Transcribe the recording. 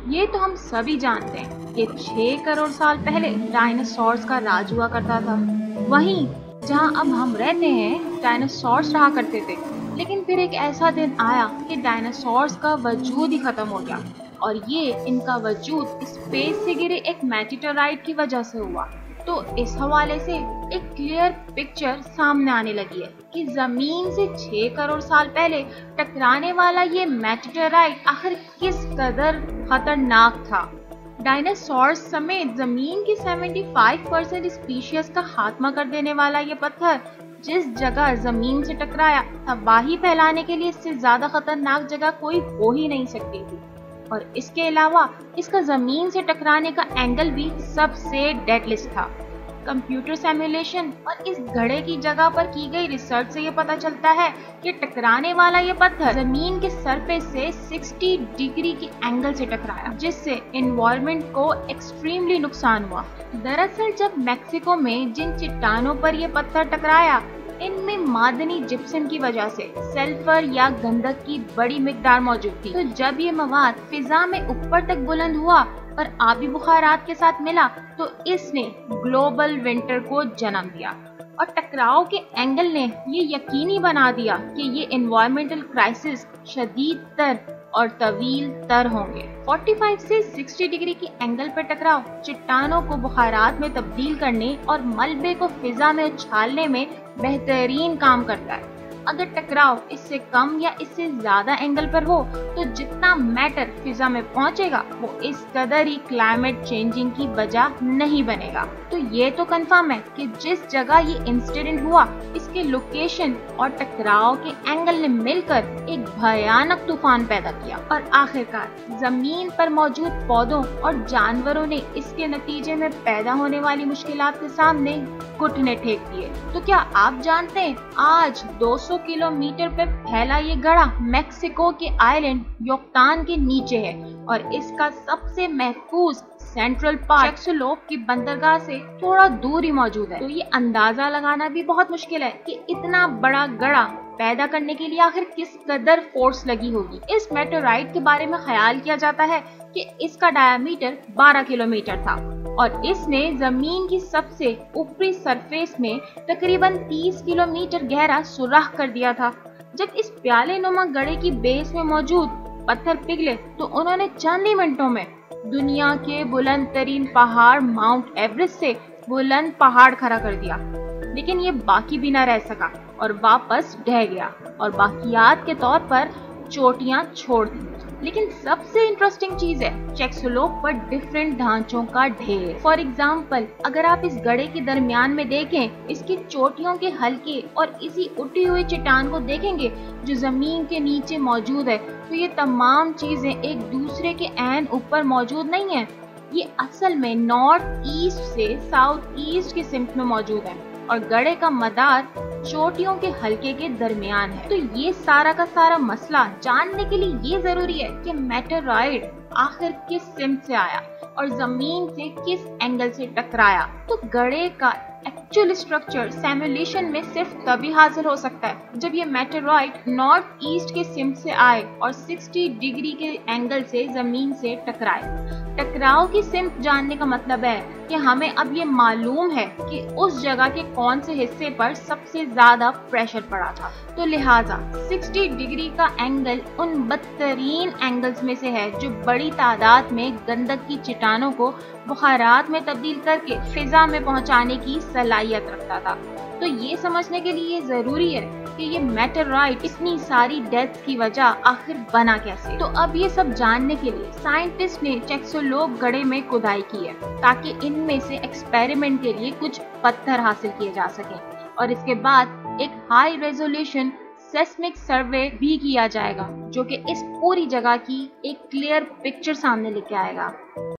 ये तो हम सभी जानते हैं कि 6 करोड़ साल पहले डायनासोर्स का राज हुआ करता था। वहीं जहां अब हम रहते हैं डायनासोर्स रहा करते थे, लेकिन फिर एक ऐसा दिन आया कि डायनासोर्स का वजूद ही खत्म हो गया और ये इनका वजूद स्पेस से गिरे एक मेटेओराइट की वजह से हुआ। तो इस हवाले से एक क्लियर पिक्चर सामने आने लगी है कि जमीन से 6 करोड़ साल पहले टकराने वाला ये मेटेओराइट आखिर किस कदर खतरनाक था। डायनासोर्स समेत जमीन की 75% स्पीशीज का खात्मा कर देने वाला ये पत्थर जिस जगह जमीन से टकराया, तबाही फैलाने के लिए इससे ज्यादा खतरनाक जगह कोई हो ही नहीं सकती थी। और इसके अलावा इसका जमीन से टकराने का एंगल भी सबसे डेडलिस्ट था। कंप्यूटर सिमुलेशन और इस घड़े की जगह पर की गई रिसर्च से ये पता चलता है कि टकराने वाला ये पत्थर जमीन के सरफेस से 60 डिग्री के एंगल से टकराया, जिससे एनवायरनमेंट को एक्सट्रीमली नुकसान हुआ। दरअसल जब मेक्सिको में जिन चट्टानों पर ये पत्थर टकराया, इनमें मादनी जिप्सम की वजह से सल्फर या गंधक की बड़ी मिकदार मौजूद थी। तो जब ये मवाद फिजा में ऊपर तक बुलंद हुआ और आबी बुखारात के साथ मिला, तो इसने ग्लोबल विंटर को जन्म दिया। और टकराव के एंगल ने ये यकीनी बना दिया कि ये एनवायरमेंटल क्राइसिस शदीद तर और तवील तर होंगे। 45 से 60 डिग्री के एंगल पर टकराव चट्टानों को बुखारात में तब्दील करने और मलबे को फिजा में उछालने में बेहतरीन काम करता है। अगर टकराव इससे कम या इससे ज्यादा एंगल पर हो, तो जितना मैटर फिजा में पहुंचेगा वो इस कदर ही क्लाइमेट चेंजिंग की वजह नहीं बनेगा। तो ये तो कंफर्म है कि जिस जगह ये इंसिडेंट हुआ, इसके लोकेशन और टकराव के एंगल ने मिलकर एक भयानक तूफान पैदा किया और आखिरकार जमीन पर मौजूद पौधों और जानवरों ने इसके नतीजे में पैदा होने वाली मुश्किलात के सामने घुटने टेक दिए। तो क्या आप जानते हैं आज 200 किलोमीटर पे फैला ये गड़ा मेक्सिको के आइलैंड युकातान के नीचे है और इसका सबसे महफूज सेंट्रल पार्ट चेक्सोलोप की बंदरगाह से थोड़ा दूर ही मौजूद है। तो ये अंदाजा लगाना भी बहुत मुश्किल है कि इतना बड़ा गड़ा पैदा करने के लिए आखिर किस कदर फोर्स लगी होगी। इस मेटेओराइट के बारे में ख्याल किया जाता है कि इसका डायमीटर 12 किलोमीटर था और इसने जमीन की सबसे ऊपरी सरफेस में तकरीबन 30 किलोमीटर गहरा सुराख कर दिया था। जब इस प्याले नुमा गड़े की बेस में मौजूद पत्थर पिघले, तो उन्होंने चंद ही मिनटों में दुनिया के बुलंद तरीन पहाड़ माउंट एवरेस्ट से बुलंद पहाड़ खड़ा कर दिया। लेकिन ये बाकी भी न रह सका और वापस ढह गया और बाकियात के तौर पर चोटियां छोड़ दी। लेकिन सबसे इंटरेस्टिंग चीज है चेक्सोलोप पर डिफरेंट ढांचों का ढेर। फॉर एग्जाम्पल, अगर आप इस गड़े के दरमियान में देखें, इसकी चोटियों के हल्के और इसी उठी हुई चट्टान को देखेंगे जो जमीन के नीचे मौजूद है, तो ये तमाम चीजें एक दूसरे के ऐन ऊपर मौजूद नहीं है। ये असल में नॉर्थ ईस्ट से साउथ ईस्ट की सिमत में मौजूद है और गड़े का मदार चोटियों के हल्के के दरमियान है। तो ये सारा का सारा मसला जानने के लिए ये जरूरी है कि मेटेओराइट आखिर किस सिमत से आया और जमीन से किस एंगल से टकराया। तो गड़े का एक्चुअल स्ट्रक्चर सिमुलेशन में सिर्फ तभी हासिल हो सकता है जब ये मेटेओराइट नॉर्थ ईस्ट के सिमत से आए और 60 डिग्री के एंगल से जमीन से टकराए। टकराव की सिमत जानने का मतलब है कि हमें अब ये मालूम है कि उस जगह के कौन से हिस्से पर सबसे ज्यादा प्रेशर पड़ा था। तो लिहाजा 60 डिग्री का एंगल उन बदतरीन एंगल्स में से है जो बड़ी तादाद में गंधक की चट्टानों को बुखारात में तब्दील करके फिजा में पहुंचाने की सलाहियत रखता था। तो ये समझने के लिए जरूरी है कि ये मेटेओराइट इतनी सारी डेथ्स की वजह आखिर बना कैसे। तो अब ये सब जानने के लिए साइंटिस्ट ने चेक्सोलोप गड़े में खुदाई की है ताकि इनमें से एक्सपेरिमेंट के लिए कुछ पत्थर हासिल किए जा सकें और इसके बाद एक हाई रेजोल्यूशन सेस्मिक सर्वे भी किया जाएगा जो कि इस पूरी जगह की एक क्लियर पिक्चर सामने लेके आएगा।